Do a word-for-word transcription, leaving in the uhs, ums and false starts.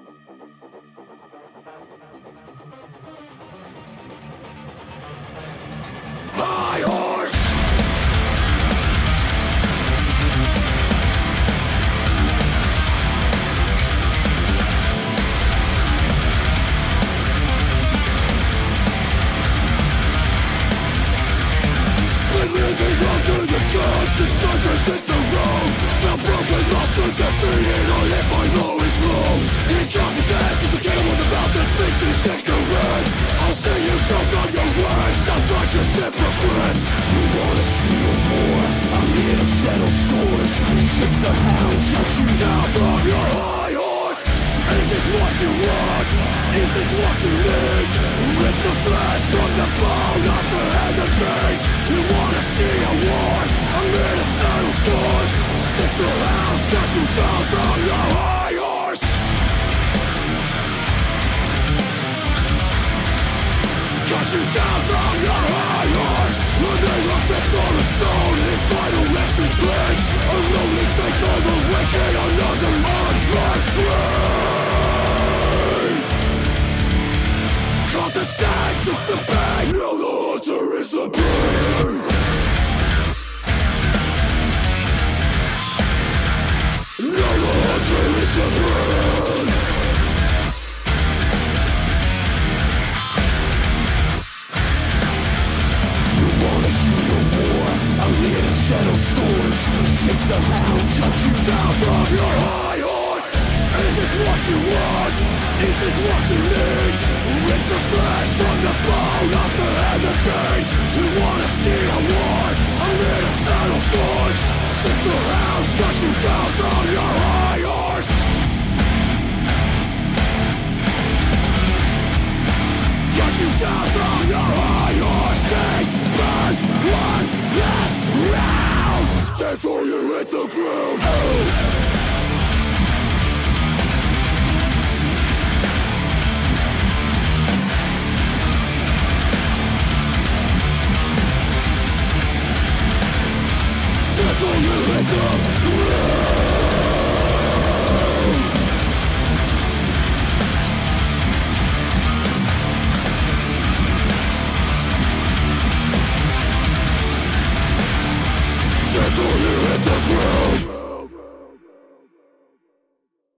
High horse. Been living under the gods and surface in the road. Felt broken, lost and defeated, all hit my lowest low. Incompetence is a killer with the mouth that speaks ignorant. I'll see you choke on your words, sounds like you're hypocrites. You wanna see no more, I'm here to settle scores. Sick the hounds, got you down from your high horse. Is this what you want? Is this what you need? Rip the flesh from the bone off the head and feet. You wanna see a war? I'm here to settle scores. Sick the hounds, got you down from your high horse. Cut you down from your high horse. When they left it on a stone, its final resting place. A lonely fate for the wicked, another unmarked grave. Caught the sand, took the bang, now the hunter is a bird. Now the hunter is a bird. I'm here to settle scores. Sick the hounds, cut you down from your high horse. Is this what you want? Is this what you need? Rip the flesh from the bone off the head and feet. You wanna see a war? I'm here to settle scores. Sick the hounds, cut you down from your